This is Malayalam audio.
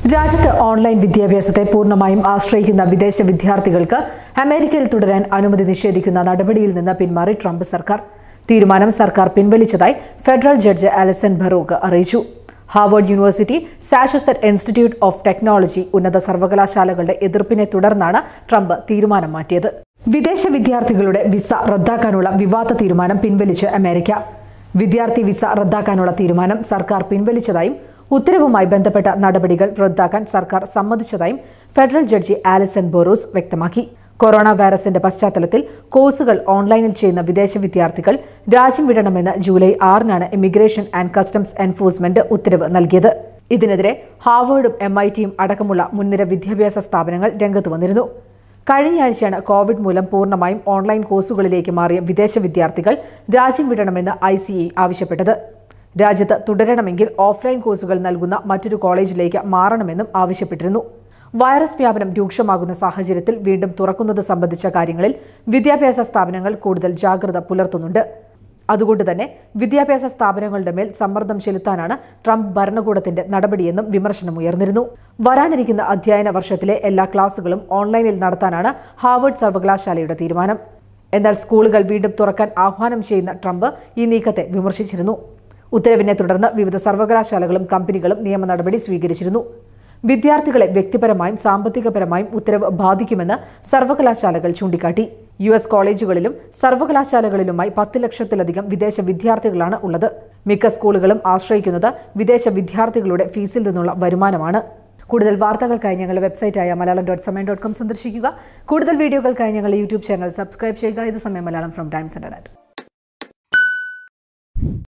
രാജ്യത്ത് ഓൺലൈൻ വിദ്യാഭ്യാസത്തെ പൂർണ്ണമായും ആശ്രയിക്കുന്ന വിദേശ വിദ്യാർത്ഥികൾക്ക് അമേരിക്കയിൽ തുടരാൻ അനുമതി നിഷേധിക്കുന്ന നടപടിയിൽ നിന്ന് പിന്മാറി ട്രംപ് സർക്കാർ. തീരുമാനം സർക്കാർ പിൻവലിച്ചതായി ഫെഡറൽ ജഡ്ജ് ആലിസൺ ബറൂക്ക് അറിയിച്ചു. Harvard University, Massachusetts Institute of Technology ഉന്നത സർവകലാശാലകളുടെ എതിർപ്പിനെ തുടർന്നാണ് ട്രംപ് തീരുമാനം മാറ്റിയത്. വിദേശ വിദ്യാർത്ഥികളുടെ വിസ റദ്ദാക്കാനുള്ള വിവാദ തീരുമാനം പിൻവലിച്ച് അമേരിക്ക. വിദ്യാർത്ഥി വിസ റദ്ദാക്കാനുള്ള തീരുമാനം സർക്കാർ പിൻവലിച്ചതായും ഉത്തരവുമായി ബന്ധപ്പെട്ട നടപടികൾ റദ്ദാക്കാൻ സർക്കാർ സമ്മതിച്ചതായും ഫെഡറൽ ജഡ്ജി ആലിസൺ ബറൂക്ക് വ്യക്തമാക്കി. കൊറോണ വൈറസിന്റെ പശ്ചാത്തലത്തിൽ കോഴ്സുകൾ ഓൺലൈനിൽ ചെയ്യുന്ന വിദേശ വിദ്യാർത്ഥികൾ രാജ്യം വിടണമെന്ന് ജൂലൈ 6-നാണ് ഇമിഗ്രേഷൻ ആൻഡ് കസ്റ്റംസ് എൻഫോഴ്സ്മെന്റ് ഉത്തരവ് നൽകിയത്. ഇതിനെതിരെ ഹാർവാർഡും MITയും അടക്കമുള്ള മുൻനിര വിദ്യാഭ്യാസ സ്ഥാപനങ്ങൾ രംഗത്ത് വന്നിരുന്നു. കഴിഞ്ഞയാഴ്ചയാണ് കോവിഡ് മൂലം പൂർണ്ണമായും ഓൺലൈൻ കോഴ്സുകളിലേക്ക് മാറിയ വിദേശ വിദ്യാർത്ഥികൾ രാജ്യം വിടണമെന്ന് ICE ആവശ്യപ്പെട്ടത്. രാജ്യത്ത് തുടരണമെങ്കിൽ ഓഫ്ലൈൻ കോഴ്സുകൾ നൽകുന്ന മറ്റൊരു കോളേജിലേക്ക് മാറണമെന്നും ആവശ്യപ്പെട്ടിരുന്നു. വൈറസ് വ്യാപനം രൂക്ഷമാകുന്ന സാഹചര്യത്തിൽ വീണ്ടും തുറക്കുന്നത് സംബന്ധിച്ച കാര്യങ്ങളിൽ വിദ്യാഭ്യാസ സ്ഥാപനങ്ങൾ കൂടുതൽ ജാഗ്രത പുലർത്തുന്നുണ്ട്. അതുകൊണ്ട് തന്നെ വിദ്യാഭ്യാസ സ്ഥാപനങ്ങളുടെ മേൽ സമ്മർദ്ദം ചെലുത്താനാണ് ട്രംപ് ഭരണകൂടത്തിന്റെ നടപടിയെന്നും വിമർശനമുയർന്നിരുന്നു. വരാനിരിക്കുന്ന അധ്യയന വർഷത്തിലെ എല്ലാ ക്ലാസുകളും ഓൺലൈനിൽ നടത്താനാണ് ഹാർവാർഡ് സർവകലാശാലയുടെ തീരുമാനം. എന്നാൽ സ്കൂളുകൾ വീണ്ടും തുറക്കാൻ ആഹ്വാനം ചെയ്യുന്ന ട്രംപ് ഈ നീക്കത്തെ വിമർശിച്ചിരുന്നു. ഉത്തരവിനെ തുടർന്ന് വിവിധ സർവകലാശാലകളും കമ്പനികളും നിയമ നടപടി സ്വീകരിച്ചിരുന്നു. വിദ്യാർത്ഥികളെ വ്യക്തിപരമായും സാമ്പത്തികപരമായും ഉത്തരവ് ബാധിക്കുമെന്ന് സർവകലാശാലകൾ ചൂണ്ടിക്കാട്ടി. US കോളേജുകളിലും സർവകലാശാലകളിലുമായി 10 ലക്ഷത്തിലധികം വിദേശ വിദ്യാർത്ഥികളാണ് ഉള്ളത്. മിക്ക സ്കൂളുകളും ആശ്രയിക്കുന്നത് വിദേശ വിദ്യാർത്ഥികളുടെ ഫീസിൽ നിന്നുള്ള വരുമാനമാണ്. കൂടുതൽ വാർത്തകൾക്കായി ഞങ്ങളുടെ വെബ്സൈറ്റായ malayalam.samayam.com സന്ദർശിക്കുക. കൂടുതൽ വീഡിയോകൾക്കായി ഞങ്ങളുടെ YouTube ചാനൽ സബ്സ്ക്രൈബ് ചെയ്യുക. ഇത് സമയം മലയാളം ഫ്രം ടൈംസ് ഇന്റർനെറ്റ്.